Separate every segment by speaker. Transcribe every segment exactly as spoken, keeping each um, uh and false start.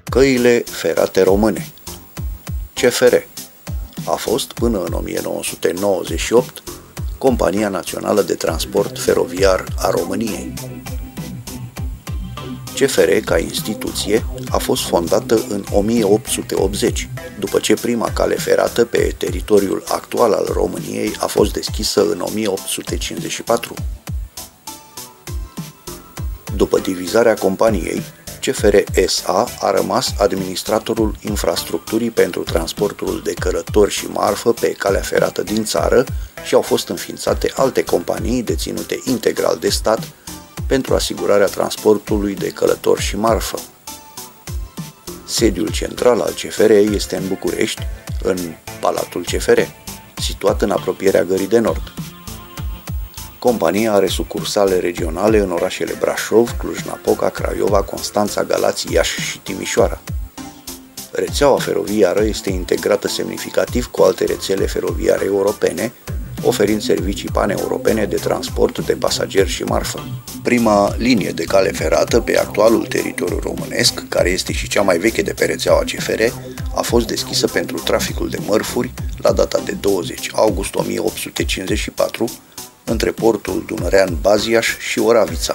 Speaker 1: Căile ferate române. C F R a fost, până în o mie nouă sute nouăzeci și opt, Compania Națională de Transport Feroviar a României. C F R, ca instituție, a fost fondată în o mie opt sute optzeci, după ce prima cale ferată pe teritoriul actual al României a fost deschisă în o mie opt sute cincizeci și patru. După divizarea companiei, C F R S A a rămas administratorul infrastructurii pentru transportul de călători și marfă pe calea ferată din țară și au fost înființate alte companii deținute integral de stat pentru asigurarea transportului de călători și marfă. Sediul central al C F R este în București, în Palatul C F R, situat în apropierea Gării de Nord. Compania are sucursale regionale în orașele Brașov, Cluj-Napoca, Craiova, Constanța, Galați, Iași și Timișoara. Rețeaua feroviară este integrată semnificativ cu alte rețele feroviare europene, oferind servicii paneuropene de transport de pasageri și marfă. Prima linie de cale ferată pe actualul teritoriu românesc, care este și cea mai veche de pe rețeaua C F R, a fost deschisă pentru traficul de mărfuri la data de douăzeci august o mie opt sute cincizeci și patru, între portul dunărean Baziaș și Oravița.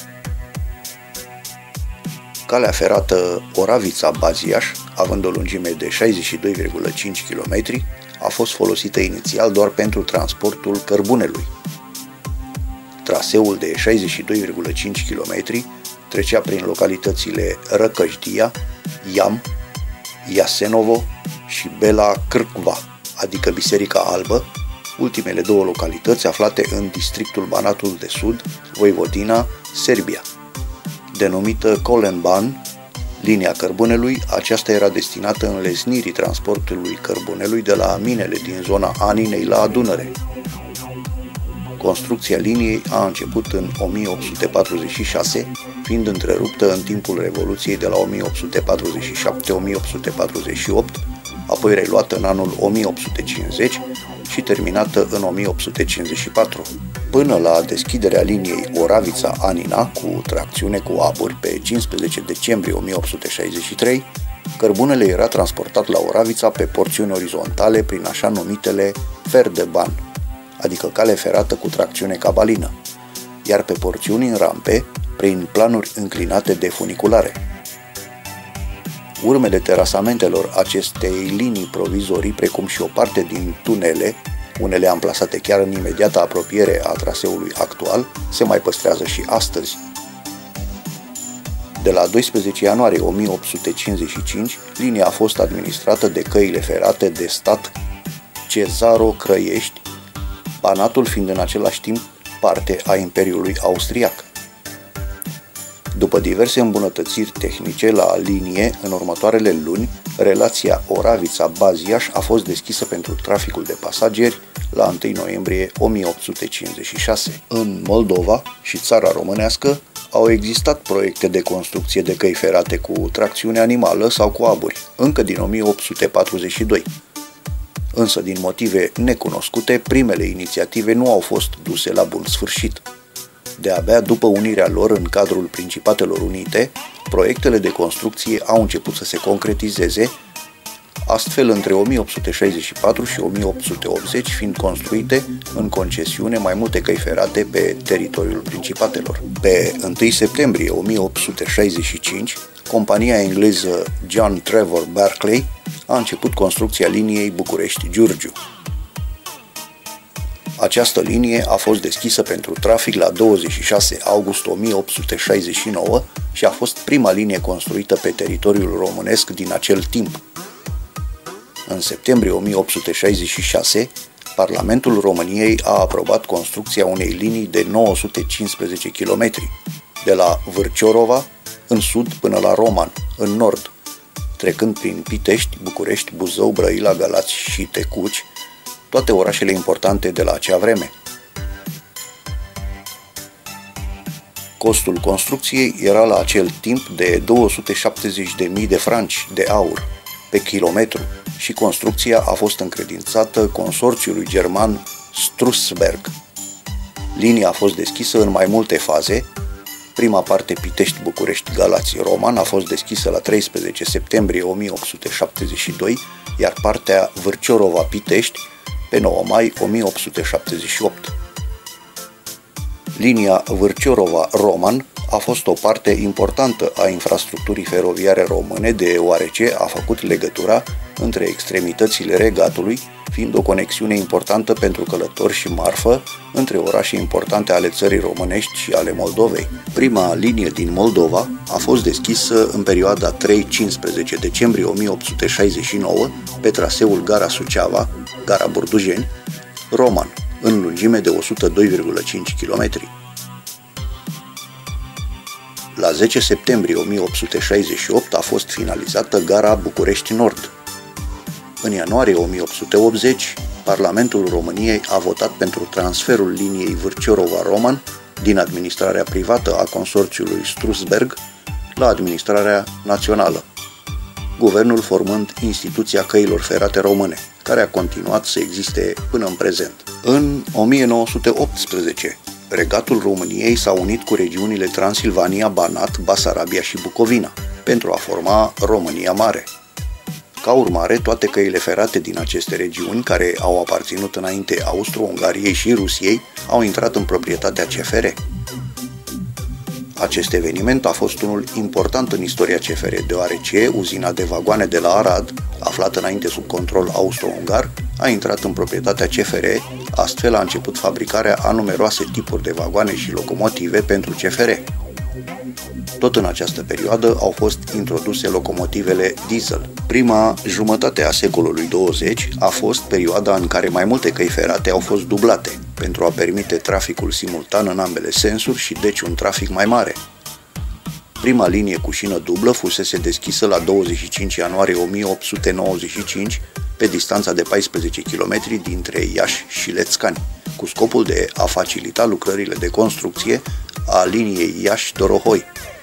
Speaker 1: Calea ferată Oravița-Baziaș, având o lungime de șaizeci și doi virgulă cinci kilometri, a fost folosită inițial doar pentru transportul cărbunelui. Traseul de șaizeci și doi virgulă cinci kilometri trecea prin localitățile Răcășdia, Iam, Iasenovo și Bela Crkva, adică Biserica Albă, ultimele două localități aflate în districtul Banatul de Sud, Voivodina, Serbia. Denumită Kolenban, linia cărbunelui, aceasta era destinată înlesnirii transportului cărbunelui de la minele din zona Aninei la Dunăre. Construcția liniei a început în o mie opt sute patruzeci și șase, fiind întreruptă în timpul Revoluției de la o mie opt sute patruzeci și șapte - o mie opt sute patruzeci și opt, apoi reluată în anul o mie opt sute cincizeci și terminată în o mie opt sute cincizeci și patru. Până la deschiderea liniei Oravița-Anina cu tracțiune cu aburi pe cincisprezece decembrie o mie opt sute șaizeci și trei, cărbunele era transportat la Oravița pe porțiuni orizontale prin așa numitele fer de ban, adică cale ferată cu tracțiune cabalină, iar pe porțiuni în rampe prin planuri înclinate de funiculare. Urmele terasamentelor acestei linii provizorii, precum și o parte din tunele, unele amplasate chiar în imediată apropiere a traseului actual, se mai păstrează și astăzi. De la doisprezece ianuarie o mie opt sute cincizeci și cinci, linia a fost administrată de căile ferate de stat Cezaro-Crăiești, Banatul fiind în același timp parte a Imperiului Austriac. După diverse îmbunătățiri tehnice la linie, în următoarele luni, relația Oravița-Baziaș a fost deschisă pentru traficul de pasageri la întâi noiembrie o mie opt sute cincizeci și șase. În Moldova și țara românească au existat proiecte de construcție de căi ferate cu tracțiune animală sau cu aburi, încă din o mie opt sute patruzeci și doi. Însă, din motive necunoscute, primele inițiative nu au fost duse la bun sfârșit. De-abia după unirea lor în cadrul Principatelor Unite, proiectele de construcție au început să se concretizeze, astfel între o mie opt sute șaizeci și patru și o mie opt sute optzeci fiind construite în concesiune mai multe căi ferate pe teritoriul Principatelor. Pe întâi septembrie o mie opt sute șaizeci și cinci, compania engleză John Trevor Barclay a început construcția liniei București-Giurgiu. Această linie a fost deschisă pentru trafic la douăzeci și șase august o mie opt sute șaizeci și nouă și a fost prima linie construită pe teritoriul românesc din acel timp. În septembrie o mie opt sute șaizeci și șase, Parlamentul României a aprobat construcția unei linii de nouă sute cincisprezece kilometri, de la Vârciorova, în sud, până la Roman, în nord, trecând prin Pitești, București, Buzău, Brăila, Galați și Tecuci, toate orașele importante de la acea vreme. Costul construcției era la acel timp de două sute șaptezeci de mii de franci de aur pe kilometru și construcția a fost încredințată consorțiului german Strusberg. Linia a fost deschisă în mai multe faze, Prima parte Pitești-București-Galați-Roman a fost deschisă la treisprezece septembrie o mie opt sute șaptezeci și doi, iar partea Vârciorova-Pitești pe nouă mai o mie opt sute șaptezeci și opt. Linia Vârciorova-Roman a fost o parte importantă a infrastructurii feroviare române, deoarece a făcut legătura între extremitățile regatului, fiind o conexiune importantă pentru călători și marfă între orașe importante ale țării românești și ale Moldovei. Prima linie din Moldova a fost deschisă în perioada trei cincisprezece decembrie o mie opt sute șaizeci și nouă pe traseul Gara Suceava, Gara Burdujeni, Roman, în lungime de o sută doi virgulă cinci kilometri. La zece septembrie o mie opt sute șaizeci și opt a fost finalizată Gara București Nord. În ianuarie o mie opt sute optzeci, Parlamentul României a votat pentru transferul liniei Vârciorova-Roman din administrarea privată a consorțiului Strusberg la administrarea națională, guvernul formând Instituția Căilor Ferate Române, care a continuat să existe până în prezent. În o mie nouă sute optsprezece, Regatul României s-a unit cu regiunile Transilvania, Banat, Basarabia și Bucovina pentru a forma România Mare. Ca urmare, toate căile ferate din aceste regiuni, care au aparținut înainte Austro-Ungariei și Rusiei, au intrat în proprietatea C F R. Acest eveniment a fost unul important în istoria C F R, deoarece uzina de vagoane de la Arad, aflată înainte sub control austro-ungar, a intrat în proprietatea C F R, astfel a început fabricarea a numeroase tipuri de vagoane și locomotive pentru C F R. Tot în această perioadă au fost introduse locomotivele diesel. Prima jumătate a secolului douăzeci a fost perioada în care mai multe căi ferate au fost dublate, pentru a permite traficul simultan în ambele sensuri și deci un trafic mai mare. Prima linie cu șină dublă fusese deschisă la douăzeci și cinci ianuarie o mie opt sute nouăzeci și cinci, pe distanța de paisprezece kilometri dintre Iași și Lețcani, cu scopul de a facilita lucrările de construcție a liniei Iași-Dorohoi.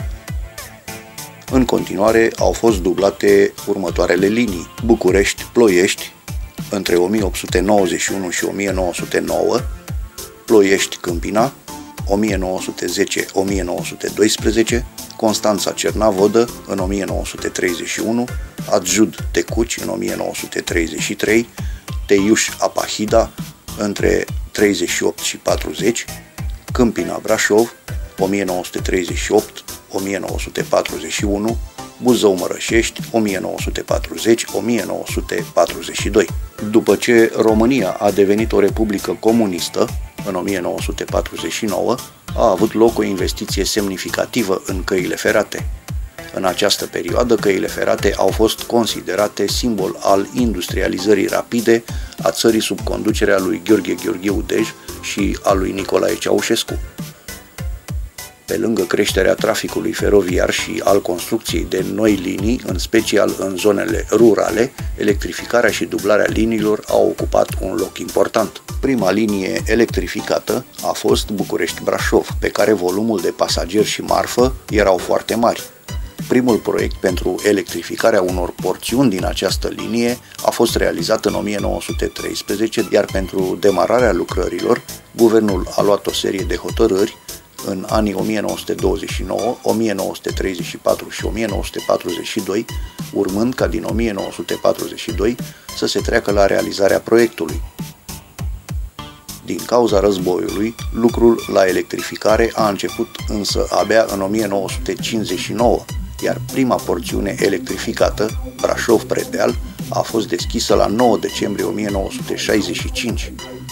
Speaker 1: În continuare au fost dublate următoarele linii: București-Ploiești între o mie opt sute nouăzeci și unu și o mie nouă sute nouă, Ploiești-Câmpina o mie nouă sute zece - o mie nouă sute doisprezece, Constanța-Cernavodă în o mie nouă sute treizeci și unu, Adjud-Tecuci în o mie nouă sute treizeci și trei, Teiuș-Apahida între treizeci și opt și patruzeci, Câmpina-Brașov o mie nouă sute treizeci și opt - o mie nouă sute patruzeci și unu, Buzău-Mărășești o mie nouă sute patruzeci - o mie nouă sute patruzeci și doi. După ce România a devenit o republică comunistă, în o mie nouă sute patruzeci și nouă, a avut loc o investiție semnificativă în căile ferate. În această perioadă, căile ferate au fost considerate simbol al industrializării rapide a țării sub conducerea lui Gheorghe Gheorghiu Dej și a lui Nicolae Ceaușescu. Pe lângă creșterea traficului feroviar și al construcției de noi linii, în special în zonele rurale, electrificarea și dublarea liniilor au ocupat un loc important. Prima linie electrificată a fost București-Brașov, pe care volumul de pasageri și marfă erau foarte mari. Primul proiect pentru electrificarea unor porțiuni din această linie a fost realizat în o mie nouă sute treisprezece, iar pentru demararea lucrărilor, guvernul a luat o serie de hotărâri în anii o mie nouă sute douăzeci și nouă, o mie nouă sute treizeci și patru și o mie nouă sute patruzeci și doi, urmând ca din o mie nouă sute patruzeci și doi să se treacă la realizarea proiectului. Din cauza războiului, lucrul la electrificare a început însă abia în o mie nouă sute cincizeci și nouă, iar prima porțiune electrificată, Brașov-Predeal, a fost deschisă la nouă decembrie o mie nouă sute șaizeci și cinci.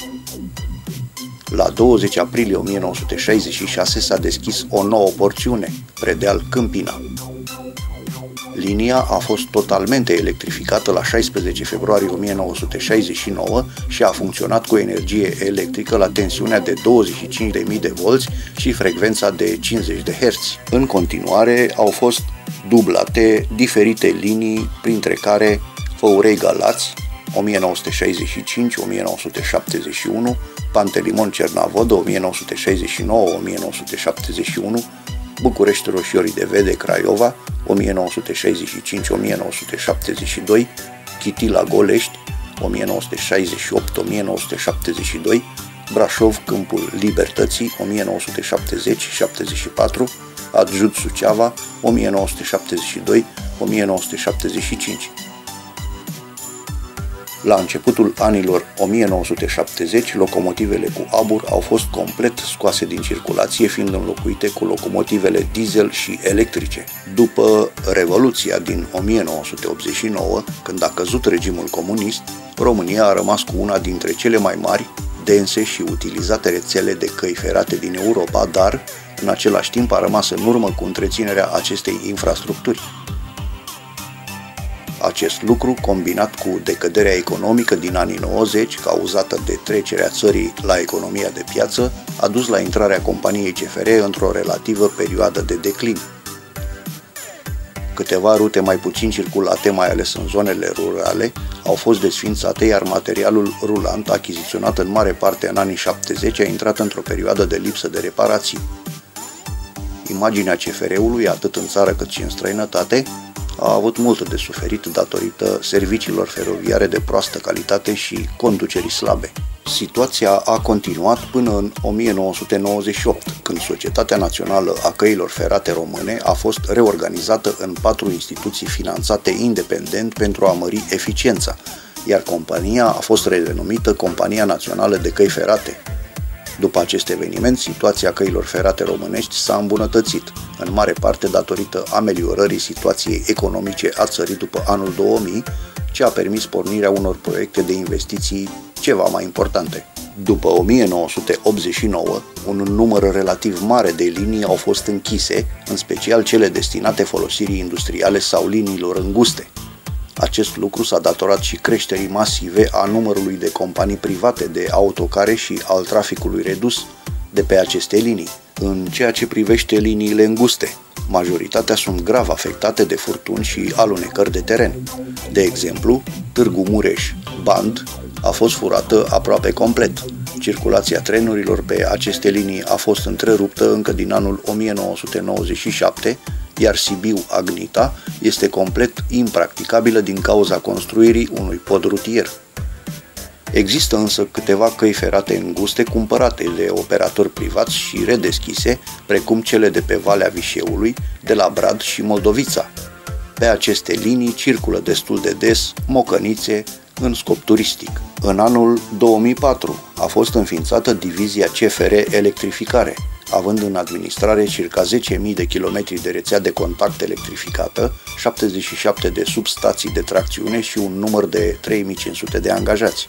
Speaker 1: La douăzeci aprilie o mie nouă sute șaizeci și șase s-a deschis o nouă porțiune, Predeal-Câmpina. Linia a fost totalmente electrificată la șaisprezece februarie o mie nouă sute șaizeci și nouă și a funcționat cu energie electrică la tensiunea de douăzeci și cinci de mii de volți și frecvența de cincizeci de herți. În continuare au fost dublate diferite linii, printre care Făurei-Galați o mie nouă sute șaizeci și cinci - o mie nouă sute șaptezeci și unu, Pantelimon-Cernavodă o mie nouă sute șaizeci și nouă - o mie nouă sute șaptezeci și unu, București-Roșiorii de Vede, Craiova o mie nouă sute șaizeci și cinci - o mie nouă sute șaptezeci și doi, Chitila-Golești o mie nouă sute șaizeci și opt - o mie nouă sute șaptezeci și doi, Brașov, Câmpul Libertății o mie nouă sute șaptezeci - șaptezeci și patru, Adjut Suceava, o mie nouă sute șaptezeci și doi - o mie nouă sute șaptezeci și cinci. La începutul anilor o mie nouă sute șaptezeci, locomotivele cu abur au fost complet scoase din circulație, fiind înlocuite cu locomotivele diesel și electrice. După Revoluția din o mie nouă sute optzeci și nouă, când a căzut regimul comunist, România a rămas cu una dintre cele mai mari, dense și utilizate rețele de căi ferate din Europa, dar, în același timp, a rămas în urmă cu întreținerea acestei infrastructuri. Acest lucru, combinat cu decăderea economică din anii nouăzeci, cauzată de trecerea țării la economia de piață, a dus la intrarea companiei C F R într-o relativă perioadă de declin. Câteva rute mai puțin circulate, mai ales în zonele rurale, au fost desființate, iar materialul rulant, achiziționat în mare parte în anii șaptezeci, a intrat într-o perioadă de lipsă de reparații. Imaginea C F R-ului, atât în țară cât și în străinătate, a avut mult de suferit datorită serviciilor feroviare de proastă calitate și conducerii slabe. Situația a continuat până în o mie nouă sute nouăzeci și opt, când Societatea Națională a Căilor Ferate Române a fost reorganizată în patru instituții finanțate independent pentru a mări eficiența, iar compania a fost redenumită Compania Națională de Căi Ferate. După acest eveniment, situația căilor ferate românești s-a îmbunătățit, în mare parte datorită ameliorării situației economice a țării după anul două mii, ce a permis pornirea unor proiecte de investiții ceva mai importante. După o mie nouă sute optzeci și nouă, un număr relativ mare de linii au fost închise, în special cele destinate folosirii industriale sau liniilor înguste. Acest lucru s-a datorat și creșterii masive a numărului de companii private de autocare și al traficului redus de pe aceste linii. În ceea ce privește liniile înguste, majoritatea sunt grav afectate de furtuni și alunecări de teren. De exemplu, Târgu Mureș-Band a fost furată aproape complet. Circulația trenurilor pe aceste linii a fost întreruptă încă din anul o mie nouă sute nouăzeci și șapte, iar Sibiu-Agnita este complet impracticabilă din cauza construirii unui pod rutier. Există însă câteva căi ferate înguste cumpărate de operatori privați și redeschise, precum cele de pe Valea Vișeului, de la Brad și Moldovița. Pe aceste linii circulă destul de des mocănițe în scop turistic. În anul două mii patru a fost înființată divizia C F R Electrificare, având în administrare circa zece mii de kilometri de rețea de contact electrificată, șaptezeci și șapte de substații de tracțiune și un număr de trei mii cinci sute de angajați.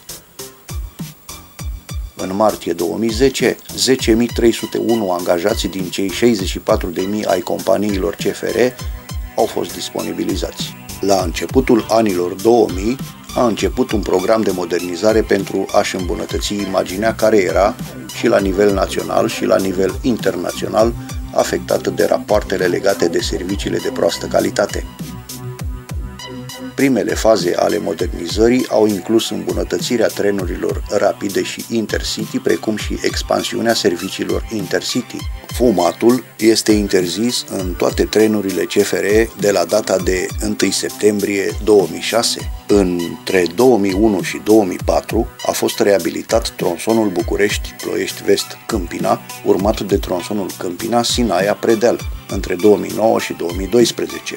Speaker 1: În martie două mii zece, zece mii trei sute unu angajați din cei șaizeci și patru de mii ai companiilor C F R au fost disponibilizați. La începutul anilor două mii a început un program de modernizare pentru a-și îmbunătăți imaginea, care era și la nivel național și la nivel internațional afectată de rapoartele legate de serviciile de proastă calitate. Primele faze ale modernizării au inclus îmbunătățirea trenurilor rapide și intercity, precum și expansiunea serviciilor intercity. Fumatul este interzis în toate trenurile C F R de la data de întâi septembrie două mii șase. Între două mii unu și două mii patru a fost reabilitat tronsonul București-Ploiești-Vest-Câmpina, urmat de tronsonul Câmpina-Sinaia-Predeal, între două mii nouă și două mii doisprezece.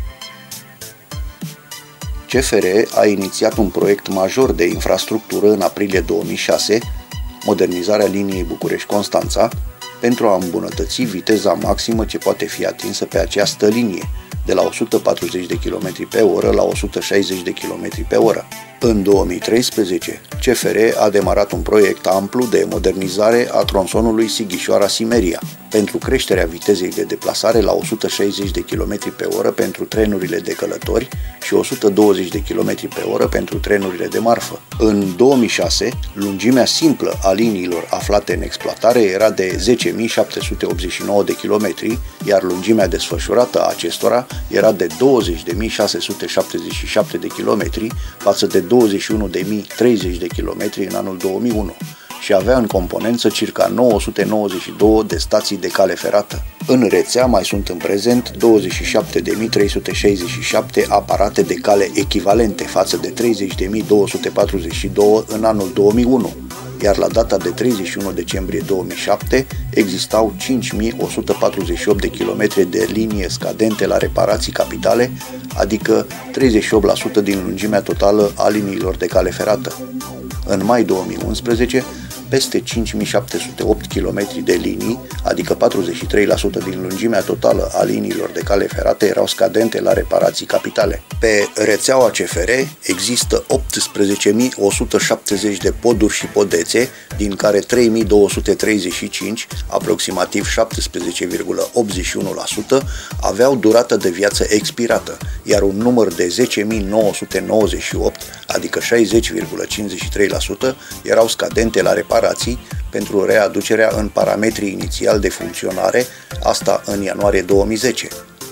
Speaker 1: C F R a inițiat un proiect major de infrastructură în aprilie două mii șase, modernizarea liniei București-Constanța, pentru a îmbunătăți viteza maximă ce poate fi atinsă pe această linie, de la o sută patruzeci de kilometri pe oră la o sută șaizeci de kilometri pe oră. În două mii treisprezece, C F R a demarat un proiect amplu de modernizare a tronsonului Sighișoara-Simeria, pentru creșterea vitezei de deplasare la o sută șaizeci de kilometri pe oră pentru trenurile de călători și o sută douăzeci de kilometri pe oră pentru trenurile de marfă. În două mii șase, lungimea simplă a liniilor aflate în exploatare era de zece mii șapte sute optzeci și nouă de kilometri, iar lungimea desfășurată a acestora era de douăzeci de mii șase sute șaptezeci și șapte de kilometri față de douăzeci și unu de mii treizeci de kilometri în anul două mii unu și avea în componență circa nouă sute nouăzeci și două de stații de cale ferată. În rețea mai sunt în prezent douăzeci și șapte de mii trei sute șaizeci și șapte aparate de cale echivalente față de treizeci de mii două sute patruzeci și doi în anul două mii unu. iar la data de treizeci și unu decembrie două mii șapte existau cinci mii o sută patruzeci și opt de kilometri de linie scadente la reparații capitale, adică treizeci și opt la sută din lungimea totală a liniilor de cale ferată. În mai două mii unsprezece, peste cinci mii șapte sute opt kilometri de linii, adică patruzeci și trei la sută din lungimea totală a liniilor de cale ferată, erau scadente la reparații capitale. Pe rețeaua C F R există optsprezece mii o sută șaptezeci de poduri și podețe, din care trei mii două sute treizeci și cinci, aproximativ șaptesprezece virgulă optzeci și unu la sută, aveau durată de viață expirată, iar un număr de zece mii nouă sute nouăzeci și opt, adică șaizeci virgulă cincizeci și trei la sută, erau scadente la reparații pentru readucerea în parametrii inițial de funcționare, asta în ianuarie două mii zece.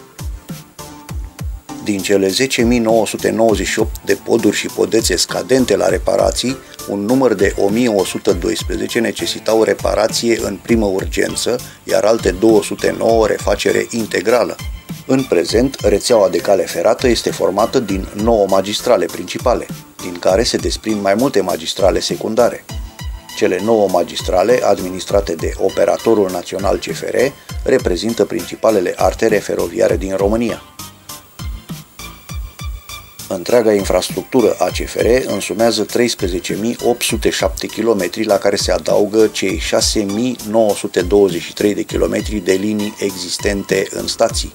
Speaker 1: Din cele zece mii nouă sute nouăzeci și opt de poduri și podețe scadente la reparații, un număr de o mie o sută doisprezece necesitau reparație în primă urgență, iar alte două sute nouă refacere integrală. În prezent, rețeaua de cale ferată este formată din nouă magistrale principale, din care se desprind mai multe magistrale secundare. Cele nouă magistrale, administrate de Operatorul Național C F R, reprezintă principalele artere feroviare din România. Întreaga infrastructură a C F R însumează treisprezece mii opt sute șapte kilometri, la care se adaugă cei șase mii nouă sute douăzeci și trei de kilometri de linii existente în stații.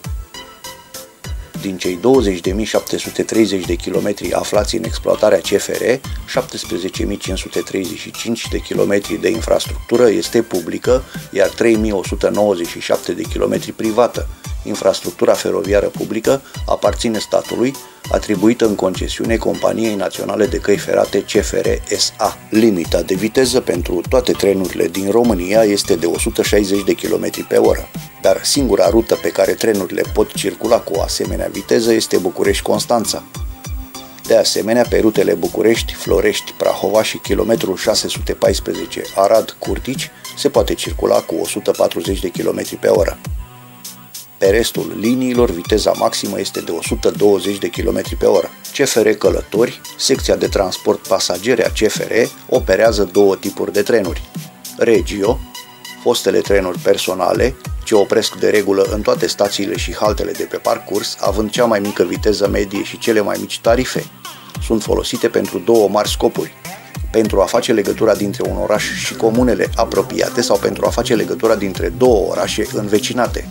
Speaker 1: Din cei douăzeci de mii șapte sute treizeci de kilometri aflați în exploatarea C F R, șaptesprezece mii cinci sute treizeci și cinci de kilometri de infrastructură este publică, iar trei mii o sută nouăzeci și șapte de kilometri privată. Infrastructura feroviară publică aparține statului, atribuită în concesiune Companiei Naționale de Căi Ferate C F R S A. Limita de viteză pentru toate trenurile din România este de o sută șaizeci de kilometri pe oră, dar singura rută pe care trenurile pot circula cu o asemenea viteză este București-Constanța. De asemenea, pe rutele București, Florești, Prahova și kilometrul șase sute paisprezece Arad-Curtici se poate circula cu o sută patruzeci de kilometri pe oră. Pe restul liniilor, viteza maximă este de o sută douăzeci de kilometri pe oră. C F R Călători, secția de transport pasageri a C F R, operează două tipuri de trenuri. Regio, fostele trenuri personale, ce opresc de regulă în toate stațiile și haltele de pe parcurs, având cea mai mică viteză medie și cele mai mici tarife. Sunt folosite pentru două mari scopuri: pentru a face legătura dintre un oraș și comunele apropiate sau pentru a face legătura dintre două orașe învecinate.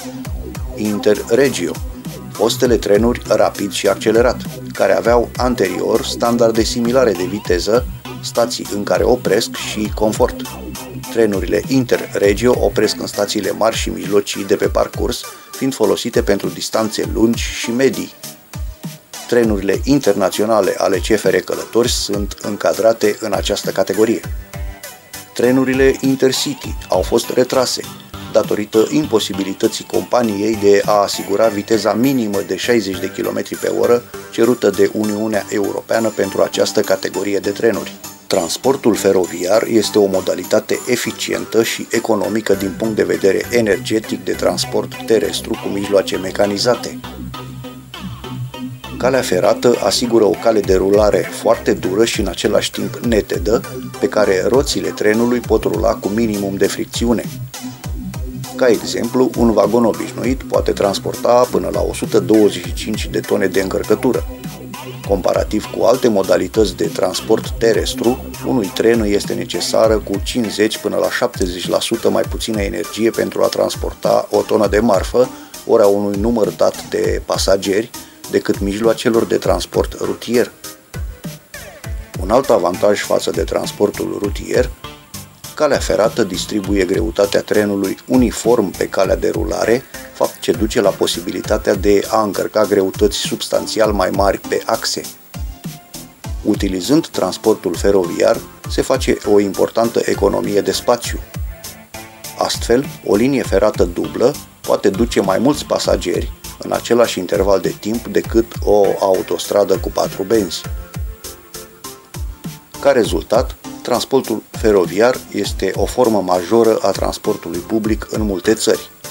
Speaker 1: Interregio, fostele trenuri rapid și accelerat, care aveau anterior standarde similare de viteză, stații în care opresc și confort. Trenurile Interregio opresc în stațiile mari și mijlocii de pe parcurs, fiind folosite pentru distanțe lungi și medii. Trenurile internaționale ale C F R Călători sunt încadrate în această categorie. Trenurile Intercity au fost retrase datorită imposibilității companiei de a asigura viteza minimă de șaizeci de kilometri pe oră cerută de Uniunea Europeană pentru această categorie de trenuri. Transportul feroviar este o modalitate eficientă și economică din punct de vedere energetic de transport terestru cu mijloace mecanizate. Calea ferată asigură o cale de rulare foarte dură și în același timp netedă, pe care roțile trenului pot rula cu minimum de fricțiune. Ca exemplu, un vagon obișnuit poate transporta până la o sută douăzeci și cinci de tone de încărcătură. Comparativ cu alte modalități de transport terestru, unui tren îi este necesară cu cincizeci până la șaptezeci la sută mai puțină energie pentru a transporta o tonă de marfă, ori a unui număr dat de pasageri, decât mijloacelor de transport rutier. Un alt avantaj față de transportul rutier: calea ferată distribuie greutatea trenului uniform pe calea de rulare, fapt ce duce la posibilitatea de a încărca greutăți substanțial mai mari pe axe. Utilizând transportul feroviar, se face o importantă economie de spațiu. Astfel, o linie ferată dublă poate duce mai mulți pasageri în același interval de timp decât o autostradă cu patru benzi. Ca rezultat, transportul feroviar este o formă majoră a transportului public în multe țări.